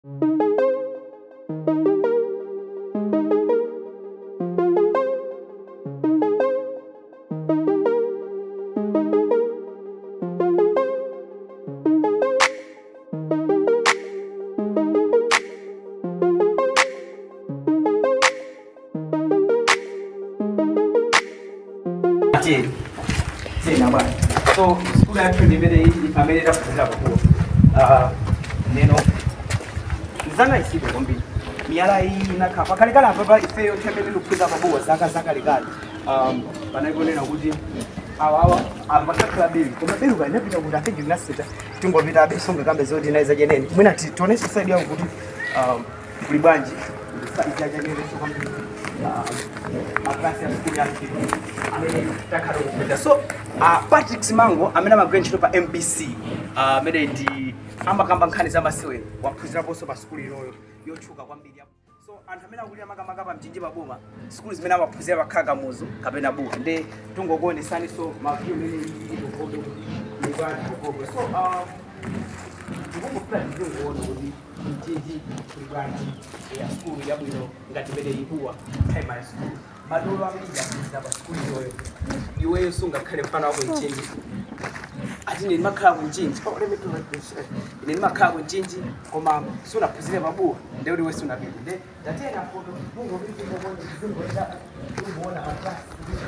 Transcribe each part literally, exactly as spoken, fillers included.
So, school actually very family of uh, you know, Zana is the Gombi. Miara in a Kapa Kalikala, but if you tell me to put up a boat, Zaka Zaka Regal, um, when I go in a woody, our Abaka Bill, I never know what I think is necessary to go with a bit some of the Zodinaz again. When I told us to say, um, Ribanji, so uh, Patrick Simango amena magrenchi pa M B C uh mede di amakamba nkhani zamasiwe waphunzira bonso pa school yoyo yochuka kwambiri so anthu amene akuli amakamba pa Mchinji baboma school zimene abaphunzira bakhaga muzo kapena buka nde tungokuonesani so maview mene ni bwana so uh ndikungofuna ndingoona kuti Mchinji kulibwanji ya school yabwino ngati mene ibuwa primary school madolo amene yaphunzira pa school yoyo iweyo sungakhale mfana wako Mchinji ati nini makhala ku Mchinji oh let me do this nini makhala ku Mchinji koma sunaphunzire mabuwa nde uli wese unapita nde tatena photo mungo vipi ngobona zingo nda ngobona maklasi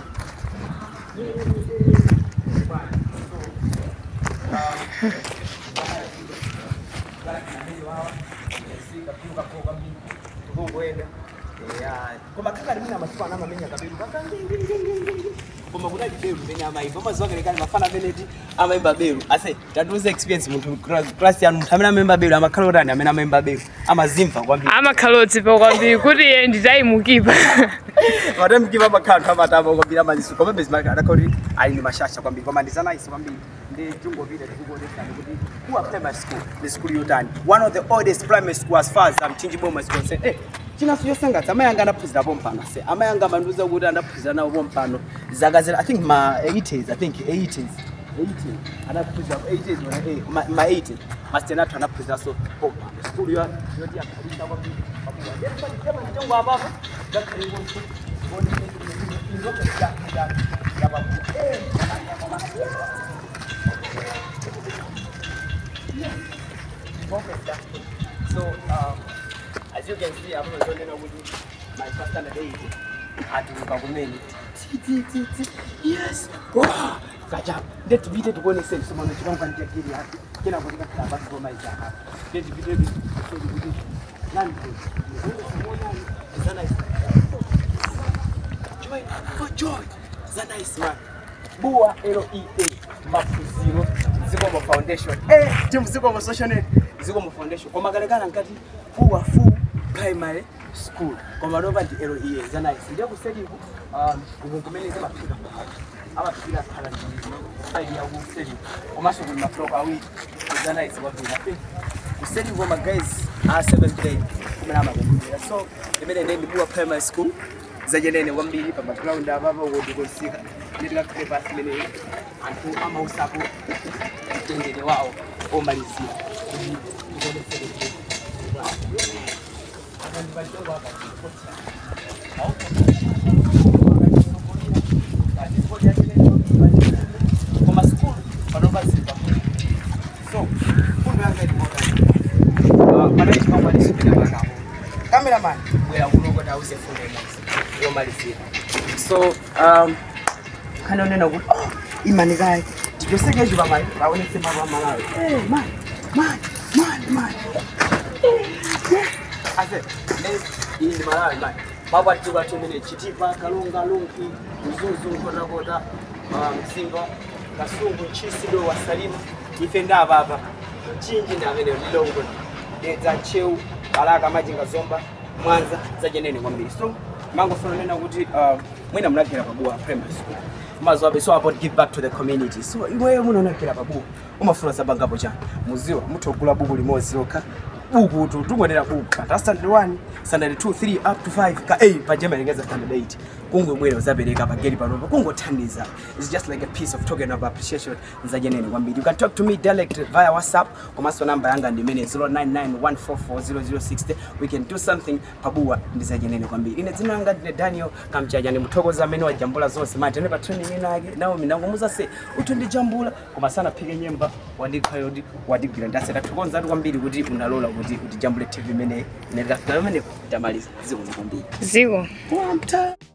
Koma kaka rimina masifana amamenya kabiru kaka koma kuna jiberu menya amaimba mazoga lekani mafana benedi amaimba beru ase taduze experience muntu class ya muntu amena member beru amakhalorani amena member beru amazimva kwambiri amakhaloti pa kwambiri kuti endi dai mukipa wada mukipa bakhantu amataba kwambiri amalisu koma bezimaka adakori ali mashasha kwambiri koma ndizana isi kwambiri ndi jungo vile ndikuoneka kuti ku primary school the school yotani one of the oldest primary school as far as Mchinji Boma is concerned eh china siyo sengathi amayanga anaphuzira bompano se amayanga manduza ukuthi anaphuzira nawo bompano zakazela I think ma eighties I think eighties eighties anaphuzira eighties wona eh ma eighties mastenato anaphuzira so bompano school yo yoti yakhalisa kwambiri kama njengo ababa ngakhale ukuthi bone izoke yakhala yaba eh so um as you can see, I'm not going to my first standard eight at the yes, wow, Gaja. Let me get one sense. Someone is going to get here. Can I go to the back for my job? Let me get joy for joy. That's nice, man. B U A L E A map zero zero foundation. Eh, team zero social net zero foundation. Koma galekana ngati B U A full primary school. Koma nova ndi L E A. That's nice. Ndio kusedi um ukukumeleza mafika. Aba fika khala ndi idea ukusedi. Koma so kuna flock awi. That's nice what we have. Kusedi ngoma guys are seventh grade. Kumena makumbira. So, imene ndi B U A primary school. Zajenene wambili pa background ababa wodukosika. Nitaka kupepa simene antu ama usapo tendele wao omalizia koma school panova sipa so kundo yanga ndimoda madai kama ni sipina bana cameraman wewe unogo da use funde yo malizia so um kana nena ukuthi oh imani kai ndiyoseke nje bamali bawone sema ba Malawi eh man man man man ase le in Malawi man baba tuba tumene chitipa kalunga lunki uzuzu kona kota msimba kasungu chisido wasalima ifenda baba Mchinji ndamene lilongo ndeza cheu alaka majinga zomba Mwanza zajenene ngombe so mango funa nena kuti uh, mwina mnagera pa B U A primary school mazo abe so about give back to the community so iweyo muno nakera pa B U A umafuna sabangapo cha muziwa mutogula buku limozi loka buku tu tungonera buku ka standard one standard two three up to five ka A pa jema lengeza standard eight kungo bwera uzabereka pa gate pano kungo thandiza. It's just like a piece of token of appreciation nzaje nene kwambiri. You can talk to me direct via WhatsApp komaso number yanga ndimene zero nine nine one four four zero zero six zero. We can do something pabuwa ndizaje nene kwambiri. Ine dzina langa ndine Daniel Kamchacha ndi muthokoza amene wajambula zonse mate ne pa training inake nawo minangomuza se utundi jambula koma sana phike nyemba wandikhayo ndi wadigwira ndaseta tukonza atu kwambiri kuti unalola kuti kuti jambule T V imene ine ndikafika imene tamaliza ziko kwambiri. Ziko. One time.